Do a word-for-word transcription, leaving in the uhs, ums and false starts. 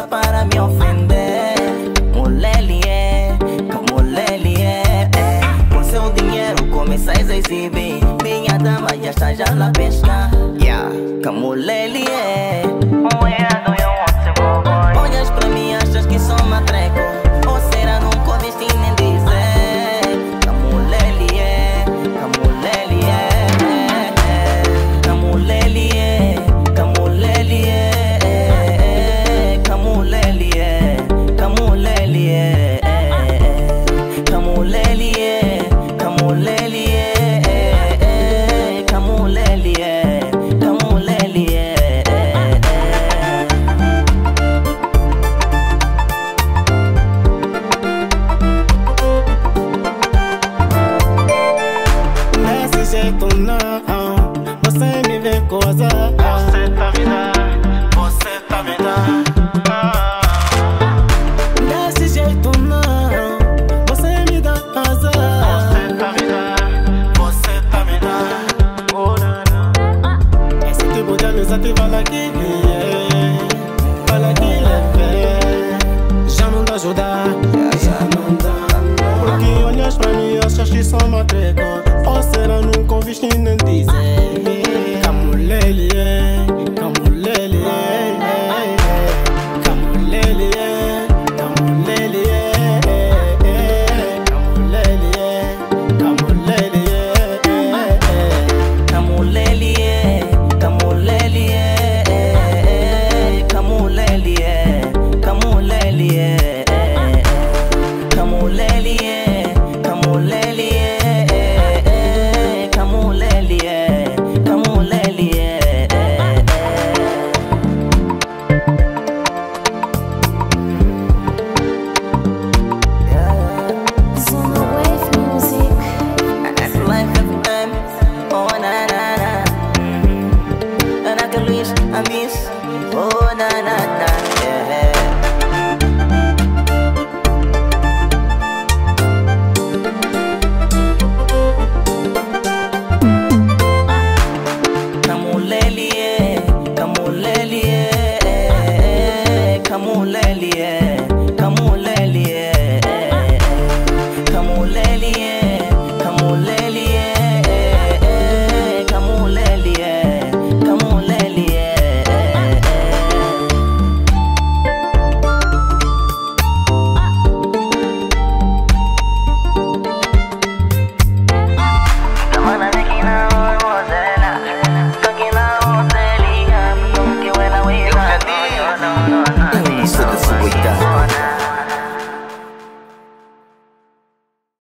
só para me ofender. Mulher é, que mulher é, é. Com seu dinheiro começais a exibir. Minha dama já está já na pesca. Yeah, que mulher é. Olhas pra mim, achas que sou matreco? Ou será nunca ouviste nem dizer? Que mulher é, que mulher é, que mulher é, que mulher é, que mulher é, que mulher é, que mulher é, que mulher é, que mulher é, que mulher é. Não, você me vê coisa. Você tá me dando, você tá me dando. Desse jeito não, você me dá azar. Você tá me dando, você tá me dando. Esse tipo de amizade vale aqui, vale aqui, é. Já não dá ajudar, já não dá. Porque olhas pra mim e achas que sou matreco. Ou será nunca ouviste nem